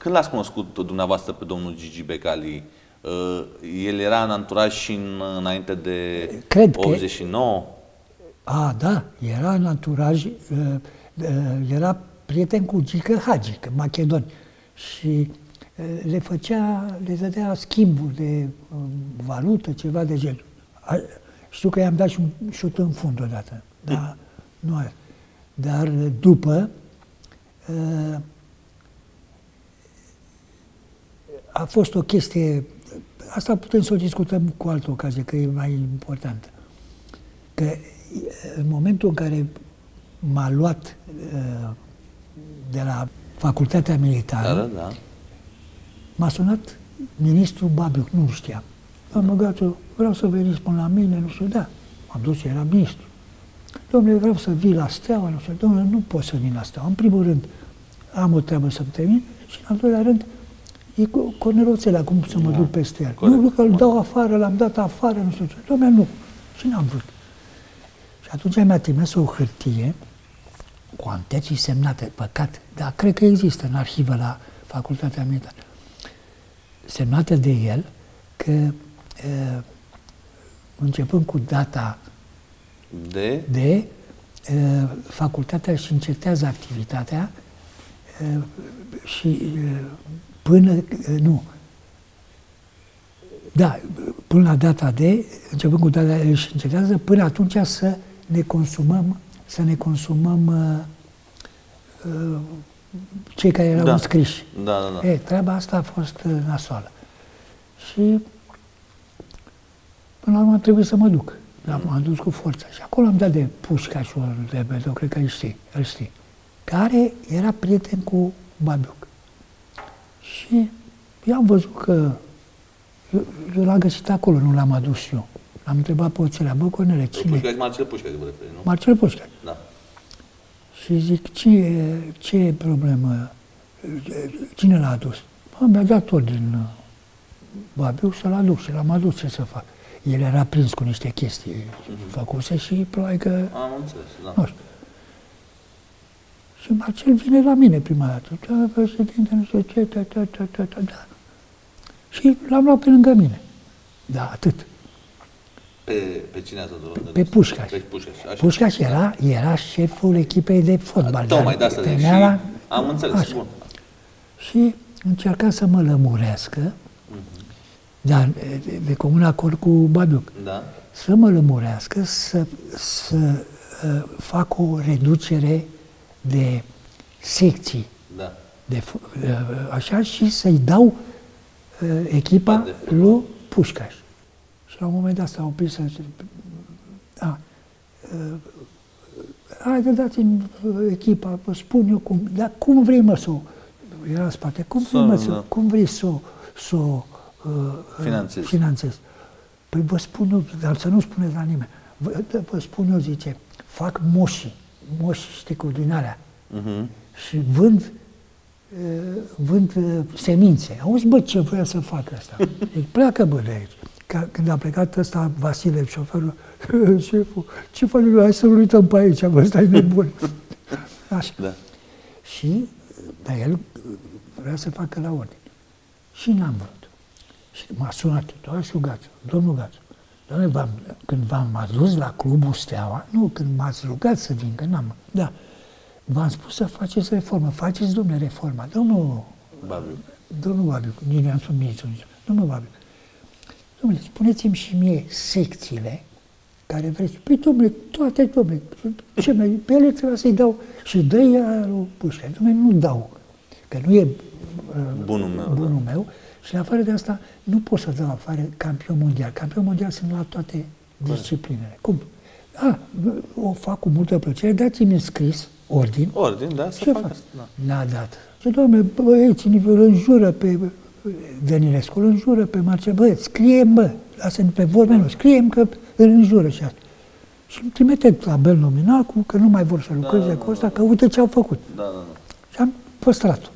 Când l-ați cunoscut dumneavoastră pe domnul Gigi Becali? El era în anturaj și înainte de 89? Da, era în anturaj, era prieten cu Gică Hagi, macedon. Și le dădea schimburi de valută, ceva de genul. Știu că i-am dat și un șut în fund odată, dar nu are. Dar după a fost o chestie, asta putem să o discutăm cu altă ocazie, că e mai importantă. Că în momentul în care m-a luat de la facultatea militară, m-a sunat ministrul Babiuc, nu știam. Doamnă Gațu, vreau să veniți până la mine, nu știu, da. M-am dus, era ministru. Domnule, vreau să vii la Steaua, nu știu, domnule, nu pot să vin la Steaua. În primul rând, am o treabă să-mi termin și în al doilea rând, e cu Corneroțele, acum să mă duc peste el. Corect. Nu, că îl dau afară, l-am dat afară, nu știu ce. Domnule, nu. Și n-am vrut. Și atunci mi-a trimis o hârtie cu antecii semnate, păcat, dar cred că există în arhivă la Facultatea Militară, semnată de el, că începând cu data de facultatea își încetează activitatea și până, până la data de, începând cu data de își încetează, până atunci să ne consumăm cei care erau înscriși. Treaba asta a fost nasoală. Și până la urmă trebuie să mă duc. Dar m-am dus cu forța. Și acolo am dat de Pușcașul de Beto, cred că îl știi, care era prieten cu Babiuc. Și i-am văzut că eu l-am găsit acolo, nu l-am adus eu. L-am întrebat pe oțelea, bă, Cornele, cine? Marcel Pușcaș, vă referi, nu? Marcel Pușcaș. Da. Și zic, ce e problemă? Cine l-a adus? Bă, mi-a dat ordin Babiuc să-l aduc și l-am adus, ce să fac? El era prins cu niște chestii făcuse și probabil că... Am înțeles, da. Nu știu. Și Marcel vine la mine prima dată. Da, președinte, nu știu ce, da. Și l-am luat pe lângă mine. Da, atât. Pe cine ați adus? Pe Pușcaș. Pe Pușcaș. Pușcaș era șeful echipei de fotbal. Tocmai de asta zic și am înțeles, bun. Și încerca să mă lămurească, dar de comun acord cu Babiuc, să mă lămurească, să fac o reducere de secții, așa, și să-i dau echipa lui Pușcaș. Și la un moment dat s-a oprit să zic, haide, dați-mi echipa, vă spun eu cum, dar cum vrei, mă, să o... Era în spate, cum vrei să o finanțez? Păi vă spun eu, dar să nu spuneți la nimeni, vă spun eu, zice, fac moși, știi, cu din alea, și vând semințe. Auzi, bă, ce vrea să facă asta? Deci pleacă, bă, de aici. Când a plecat ăsta, Vasile, șoferul, șeful, ce faci? Hai să-l uităm pe aici, bă, ăsta e nebun. Așa. Da. Și, dar el vrea să facă la ordine. Și n-am vrut. Și m-a sunat, domnul Gațu, doamne, când v-am adus la clubul Steaua, nu, când m-ați rugat să vin, că n-am, da, v-am spus să faceți reformă, faceți, domnule, reforma. Domnul Babiuc, nici nu am spus ministrul, domnul Babiuc, domnule, spuneți-mi și mie secțiile care vreți. Păi, domnule, toate, domnule, ce mai, pe ele trebuie să-i dau și dă-i lui Pușcaș. Domnule, nu dau, că nu e bunul meu. Și în afară de asta, nu pot să dau afară campion mondial. Campion mondial sunt la toate disciplinele. Cum? O fac cu multă plăcere, dați-mi în scris ordin. Ordin, da, să fac asta. N-a dat. Și, domnule, băieții, îl înjură pe Dănilescu, îl înjură pe Marcel, bă, scrie-mi, bă, lasă-mi pe vorbe, nu, scrie-mi că îl înjură și asta. Și îmi trimite tabel nominal cu că nu mai vor să lucreze cu ăsta, că uite ce au făcut. Și am păstrat-o.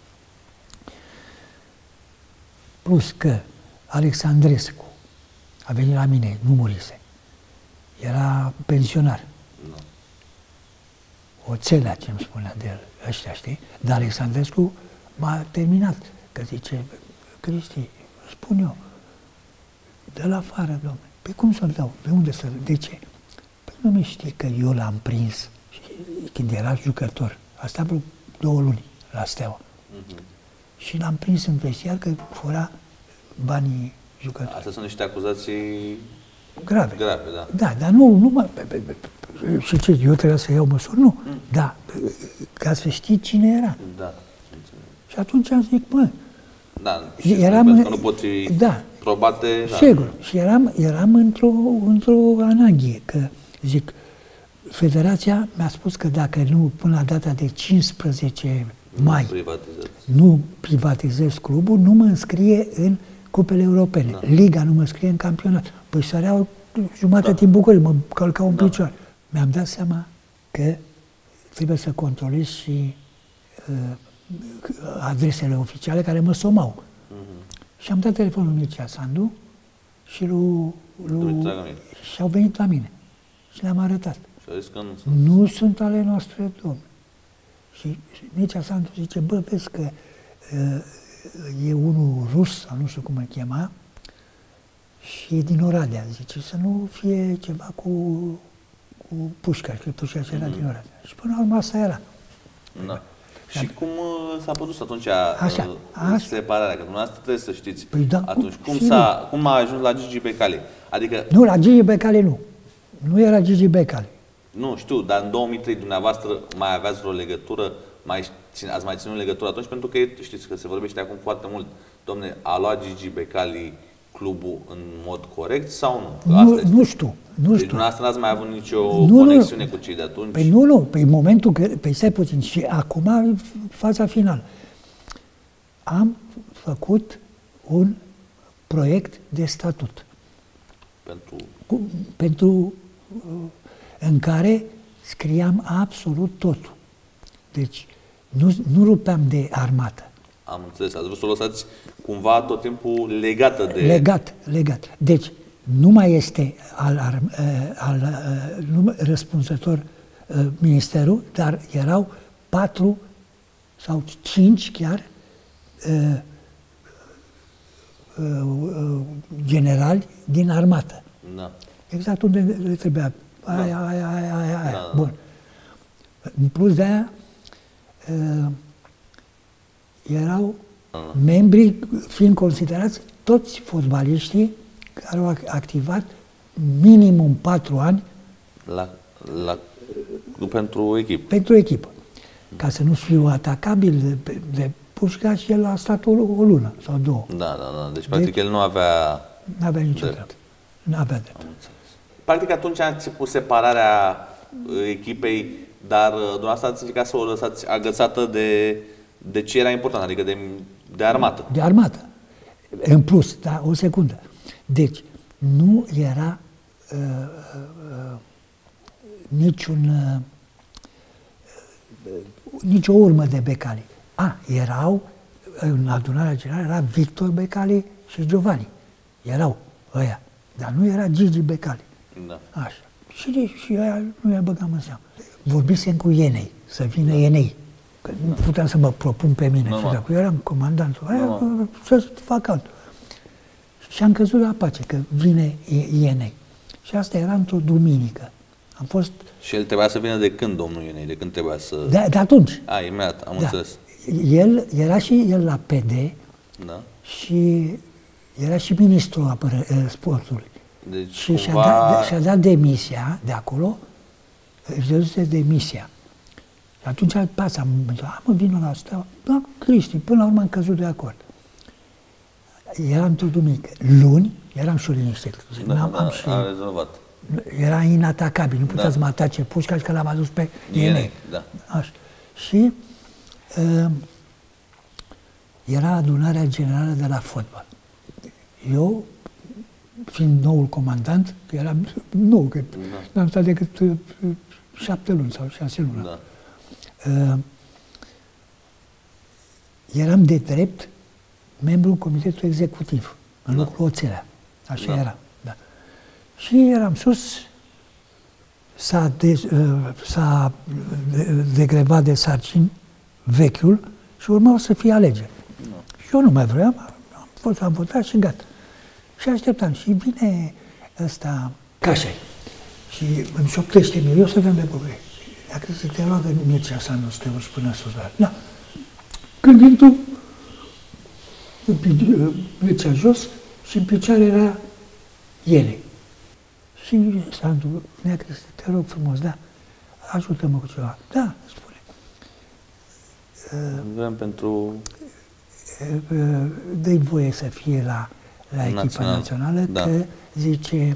Plus că Alexandrescu a venit la mine, nu murise. Era pensionar. Oțelea, ce îmi spunea de el, ăștia, știi? Dar Alexandrescu m-a terminat. Că zice, Cristi, spun eu, dă-l afară, domnule. Păi cum să-l dau? De unde să-l? De ce? Păi nu mi știi că eu l-am prins când era jucător. Asta vreo 2 luni la Steaua. Și l-am prins în vestiar că fura banii jucători. Astea sunt niște acuzații grave. Grave, da. Da, dar nu mă... Și ce, eu trebuia să iau măsuri? Nu. Da, ca să știi cine era. Da. Și atunci am zic, mă... Da, eram, că nu pot fi da, probate... Sigur. Da. Și eram într-o ananghie, că zic, Federația mi-a spus că dacă nu, până la data de 15 mai, nu privatizez clubul, nu mă înscrie în cupele europene. Da. Liga nu mă înscrie în campionat. Păi săreau jumătate din București, mă călcau în picioare. Mi-am dat seama că trebuie să controlez și adresele oficiale care mă somau. Și am dat telefonul lui Mircea Sandu și și au venit la mine. Și le-am arătat. Nu sunt ale noastre, domnule. Și Mircea Sandu zice, bă, vezi că e unul rus, sau nu știu cum îl chema, și e din Oradea, zice, să nu fie ceva cu Pușcaș, că Pușcaș era din Oradea. Și până la urmă asta era. Da. Și cum s-a produs atunci separarea? Că dumneavoastră trebuie să știți. Păi da, atunci, cum a ajuns la Gigi Becali? Adică... Nu, la Gigi Becali nu. Nu era Gigi Becali. Nu, știu, dar în 2003 dumneavoastră mai aveați vreo legătură? Ați mai ținut legătură atunci? Pentru că știți că se vorbește acum foarte mult. Dom'le, a luat Gigi Becali clubul în mod corect sau nu? Nu știu. Deci dumneavoastră n-ați mai avut nicio conexiune cu cei de atunci? Păi nu. Păi în momentul că... Păi stai puțin. Și acum, faza finală. Am făcut un proiect de statut. În care scriam absolut totul. Deci, nu rupeam de armată. Am înțeles. Ați vrut să o lăsați cumva tot timpul legată de... Legat. Deci, nu mai este răspunzător ministerul, dar erau 4 sau 5 chiar generali din armată. Da. Exact unde le trebuia. Aia. Bun. În plus de aia, erau membri, fiind considerați toți fotbaliștii care au activat minimum 4 ani pentru echipă. Pentru echipă. Ca să nu fiu atacabil de Pușcaș, și el a stat o lună sau 2. Da. Deci, practic, el nu avea... Nu avea nicio drept. Nu avea drept. Practic, atunci a început separarea echipei, dar dumneavoastră ați încercat să o lăsați agățată de ce era important, adică de armată. De armată. În plus, da, o secundă. Deci, nu era nicio urmă de Becali. Erau, în adunarea generală, era Victor Becali și Giovanni. Erau ăia. Dar nu era Gigi Becali. Da. Așa. Și aia nu i-a băgat în seamă. Vorbisem cu Ienei, să vină Ienei. Că nu puteam să mă propun pe mine. Și dacă eu eram comandantul aia, să fac altul. Și am căzut la pace, că vine Ienei. Și asta era într-o duminică. Am fost... Și el trebuia să vină de când, domnul Ienei? De când trebuia să... De atunci. Imediat, am înțeles. Era și el la PD, și era și ministrul sportului. Deci, și și-a dat demisia de acolo, își dăduse demisia. Și atunci am zis, vină la Steaua. Da, Cristi, până la urmă am căzut de acord. Era într-o duminică. Luni, eram și liniștit. Am rezolvat. Era inatacabil, nu putea să mă atace Pușcaș, că l-am adus pe Ienei. Da. Așa. Și era adunarea generală de la fotbal. Eu, fiind noul comandant, că eram nou, că n-am stat decât 7 luni sau 6 luni. Da. Eram de drept membru comitetului executiv, în locul Oțelea. Așa era. Da. Și eram sus, s-a degrevat de sarcini vechiul Și urmau să fie alegeri. Și eu nu mai vreau, am votat și gata. Și așteptam. Și vine ăsta, Cașai. Și îmi șoptește mie, eu să dăm de București. Dacă să te roagă Mircea să nu te urci până sus. Da. Când intru, Mircea jos și în picioare era ele. Și Sandu, Nea Cristi, te rog frumos, da, ajută-mă cu ceva. Da, spune. Vrem pentru... Dă-i voie să fie la echipa națională, da. Că zice,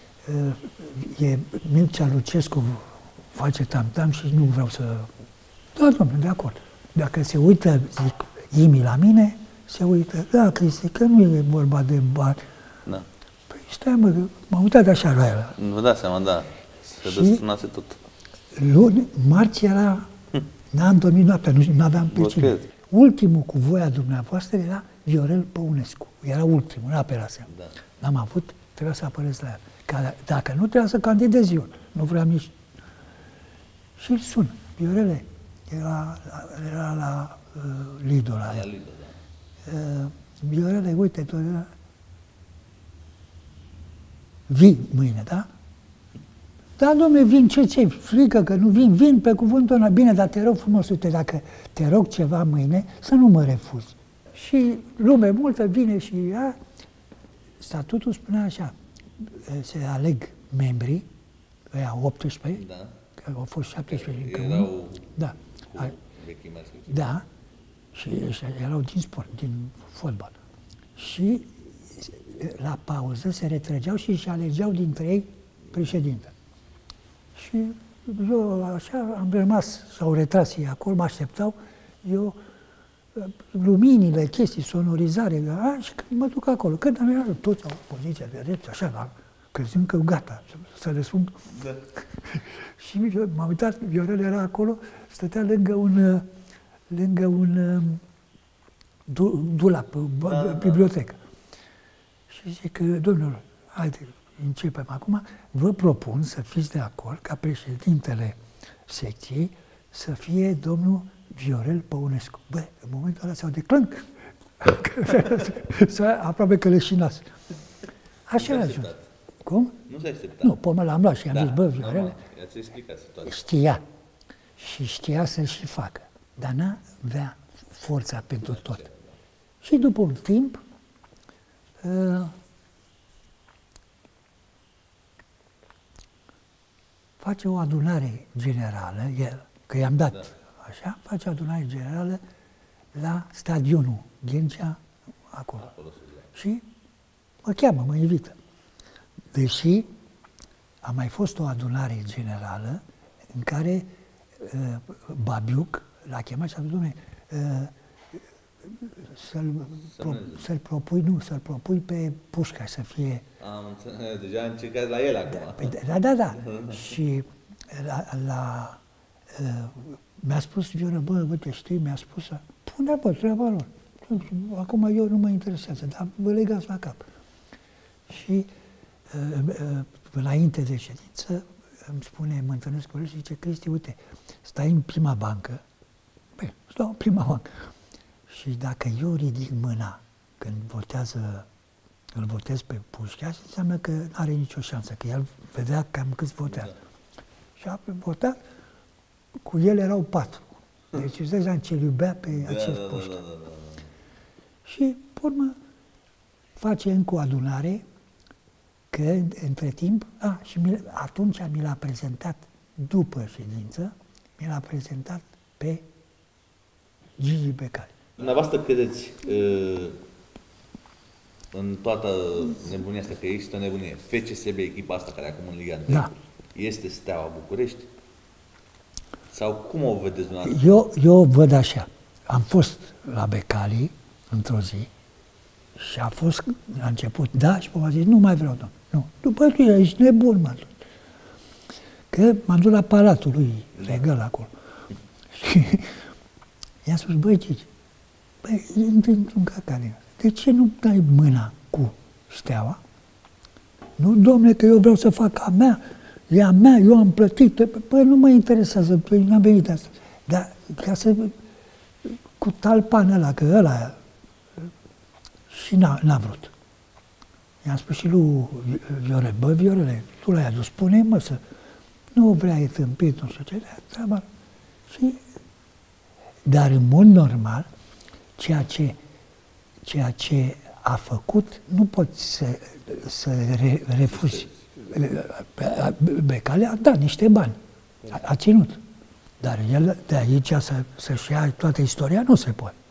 e Mircea Lucescu face tam-tam și nu vreau să... Da, domnule, de acord. Dacă se uită, zic, Imi la mine, se uită, da, Cristi, că nu e vorba de bani. Da. Păi stai, mă, m-am uitat așa la el. Vă dați seama, da, se desturnase tot. Luni, marți era, n-am dormit noaptea, nu aveam pe cine. Ultimul cu voia dumneavoastră era Viorel Păunescu. Era ultimul, n-a pe rasea. Da. N-am avut, trebuia să apărez la el. Dacă nu, trebuia să candidez eu. Nu vreau nici... Și îl sun. Viorele, era la Lido, la el. Viorele, uite, tu... Vii mâine, da? Da, dom'le, vin, ce-i frică că nu vin? Vin pe cuvântul ăla. Bine, dar te rog frumos, uite, dacă te rog ceva mâine, să nu mă refuzi. Și lume multă vine și ea... Statutul spunea așa, se aleg membrii, ăia 18, da. Că au fost 17 încă unul. Da. Da. Și erau din sport, din fotbal. Și la pauză se retrăgeau și își alegeau dintre ei președinte. Și eu așa am rămas, s-au retras ei acolo, mă așteptau, eu, luminile, chestii, sonorizare, și când mă duc acolo, când am era toți au poziția de drept, așa, da, crezând că gata, să răspund. Da. Și m-am uitat, Viorel era acolo, stătea lângă un dulap, bibliotecă. Și zic, domnilor, haide, începem acum, vă propun să fiți de acord ca președintele secției să fie domnul Viorel Păunescu. Bă, în momentul ăla s-au declânc. Aproape că leșinați. Așa a ajuns. Cum? Nu s-a așteptat. Nu, pomă l-am luat și am zis, bă, Viorele, i-ați explicat situația. Știa. Și știa să-l și facă. Dar n-avea forța pentru tot. Și după un timp, face o adunare generală, el, că i-am dat, da. Așa, face o adunare generală la stadionul Ghencea, acolo. Și mă cheamă, mă invită. Deși a mai fost o adunare generală în care Babiuc l-a chemat și a zis, dom'le, să-l propui pe Pușcaș să fie... Am înțeles, deja am încercat la el acum. Da. Și mi-a spus Viorel, bă, uite, știi, mi-a spus, pune, bă, treaba lor. Acum eu nu mă interesează, dar vă legați la cap. Și înainte de ședință îmi spune, mă întâlnesc cu el și zice, Cristi, uite, stai în prima bancă. Băi, stau în prima bancă. Și dacă eu ridic mâna când îl votez pe Pușcaș, înseamnă că nu are nicio șansă, că el vedea cam câți votează. Da. Și a votat, cu el erau 4. Deci îți dai seama ce iubea pe acest Pușcaș. Da. Și, pe urmă, face încă o adunare, că între timp, și atunci mi l-a prezentat, după ședință, mi l-a prezentat pe Gigi Becali. Dumneavoastră credeți în toată nebunia asta, că există o nebunie, FCSB, echipa asta care acum în Liga 1, da. Este Steaua București? Sau cum o vedeți dumneavoastră? Eu văd așa. Am fost la Becali într-o zi și a fost la început, da, și m-a zis, nu mai vreau, domnule. Nu. După tu ești nebun, m-a zis. Că m-am dus la palatul lui Regal acolo. Și i-a spus, băi, Cici, băi, într-un cacarin. De ce nu dai mâna cu Steaua? Nu, domnule, că eu vreau să fac a mea, e a mea, eu am plătit. Păi nu mă interesează, n-am venit asta. Dar ca să... cu talpanul ăla, că ăla și n-a vrut. I-am spus și lui Viorel, bă, Viorele, tu l-ai adus, spune-i, mă, să nu vrea, e tâmpit, nu știu ce, treaba. Dar în mod normal, ceea ce a făcut, nu poți să refuzi. Becali a dat niște bani, a ținut. Dar el de aici să-și ia toată istoria nu se poate.